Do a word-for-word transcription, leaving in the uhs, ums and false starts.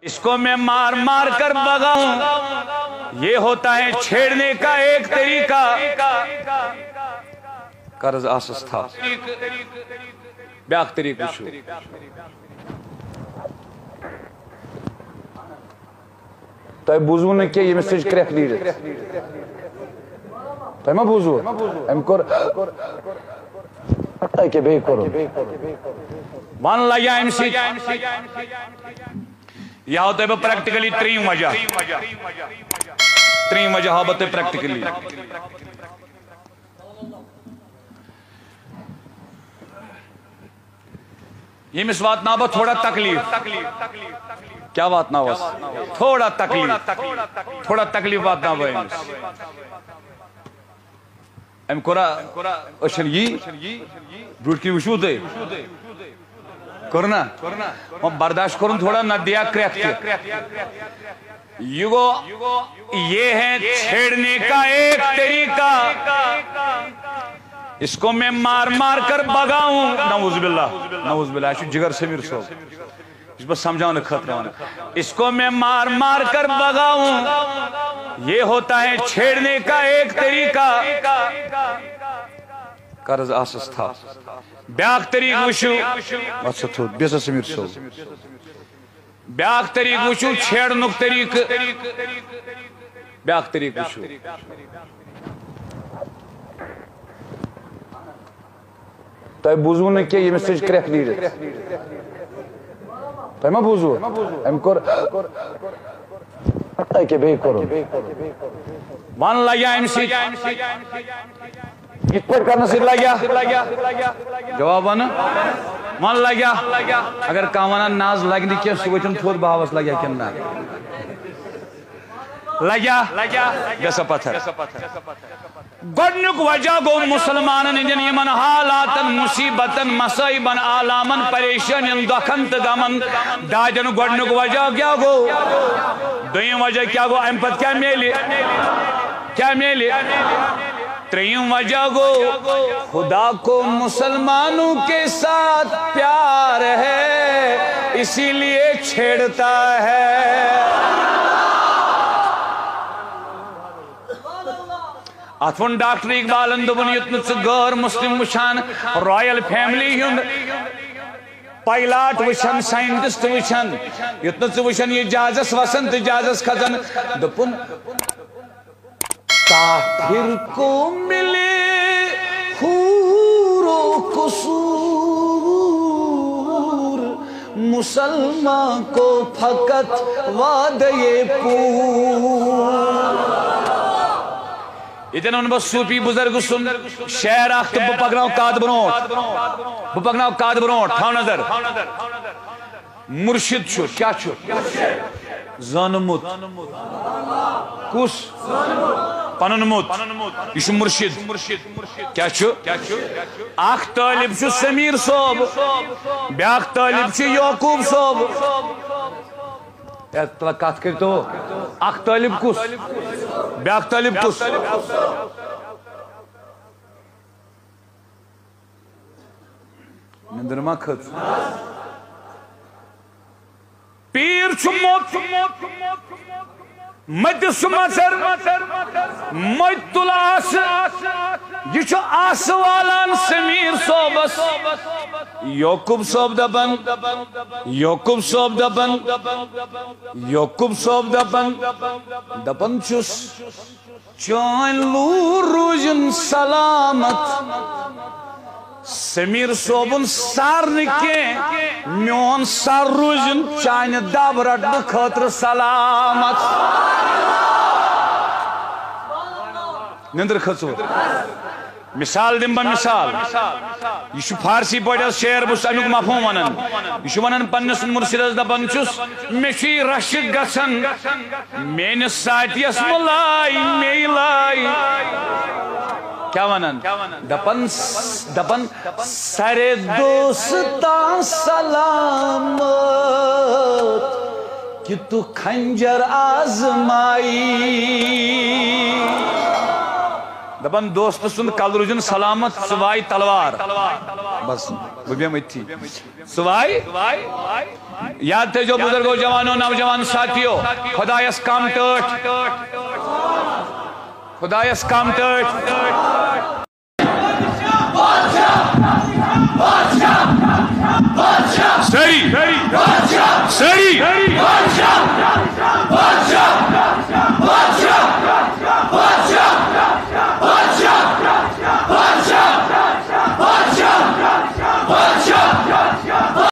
اس کو میں مار مار کر بگاؤں، یہ ہوتا ہے چھیڑنے کا ایک طریقہ۔ قرض آسس تھا بیاق طریقہ شو تو بوزو نے کیا یہ مسیج کریک لیڈر تو ما بوزو ام کور اے کہ بے کرو مان لگیا ام سی یہ ہوتا ہے پریکٹیکلی ترین وجہ ترین وجہ ہوتا ہے پریکٹیکلی یہ مس وات نابا تھوڑا تکلیف کیا وات نابا تھوڑا تکلیف تھوڑا تکلیف وات نابا ام کورا اشن یہ بروٹ کی وشو دے کرنا برداشت کرن تھوڑا نہ دیا کریک کیا یہ ہے چھیڑنے کا ایک طریقہ، اس کو میں مار مار کر بگاؤں۔ نعوذ باللہ نعوذ باللہ ایشو جگر سمیر صاحب اس پر سمجھاؤں نے خطرہ ہونے اس کو میں مار مار کر بگاؤں، یہ ہوتا ہے چھیڑنے کا ایک طریقہ۔ قرض آسس تھا بیاق طریق وشو اچھا تو بیسا سمیر صاحب بیاق طریق وشو چھیڑنک طریق بیاق طریق وشو تو بوزو نے کیا یہ مسیج کریک لیڈر تو ما بوزو ام کور اے کہ بے کرو مان لگیا ام سی اس پر کرنا سر لگیا جواب آنا مان لگیا اگر کامانا ناز لگنی کیا سوچن تھوڑ بہاوس لگیا کیا نا لگیا جیسا پتھر گوڑنک وجہ گو مسلمانن جن یمن حالاتن مصیبتن مسائبن آلامن پریشن دکھن تغمن داجن گوڑنک وجہ کیا گو دوئیم وجہ کیا گو امپت کیا میلی کیا میلی تریم وجہ گو خدا کو مسلمانوں کے ساتھ پیار ہے اسی لیے چھیڑتا ہے۔ اتفن ڈاکٹر اقبال اندبن یتنچ غیر مسلم وشان رائل فیملی ہند پائلٹ وشن سائنٹسٹ وشن یتنچ وشن یہ جازس وسنت جازس خزن دپن کافر کو ملے خور و قصور مسلمان کو فقط وعدے پور اتنا ان بس سوپی بزرگ سن شہر آخت بپگناو کاد برونٹ بپگناو کاد برونٹ تھاو نظر مرشد چھو کیا چھو زانمت کس پننمت یہ مرشد کیا چھو اخ طالب چھو سمیر صوب بیاق طالب چھو یعقوب صوب تلا کات کرتے ہو اخ طالب کس بیاق طالب کس نندر ما کھت پیر چھو موت مد سمسر مد تلاس یہ چھو آسوالان سمیر صوبس یعقوب صوب دبن یعقوب صوب دبن یعقوب صوب دبن دبن چھس چون لور روزن سلامت سمیر صوبن سار نکے میون سار روزن چاین دب رٹن خاطر سلامت نندر کھسو مثال دم با مثال یہ فارسی پاٹھ شعر بس امیک مفہوم ونان یہ ونان پنس مرشدس دپان چھس مے رش گژھان میانس ساتیس ملائی مے لائی کیا ونان دپن دپن سرے دوستان سلامت کہ تو خنجر آزمائی دپان دوست سند کل روزن سلامت سوائی تلوار بس بہ بیمہ اتھی سوائی یاد تھے جو بزرگوں جوانوں نوجوان ساتھیوں خدایس کام ٹوٹ خدایس کام ٹوٹ سری سری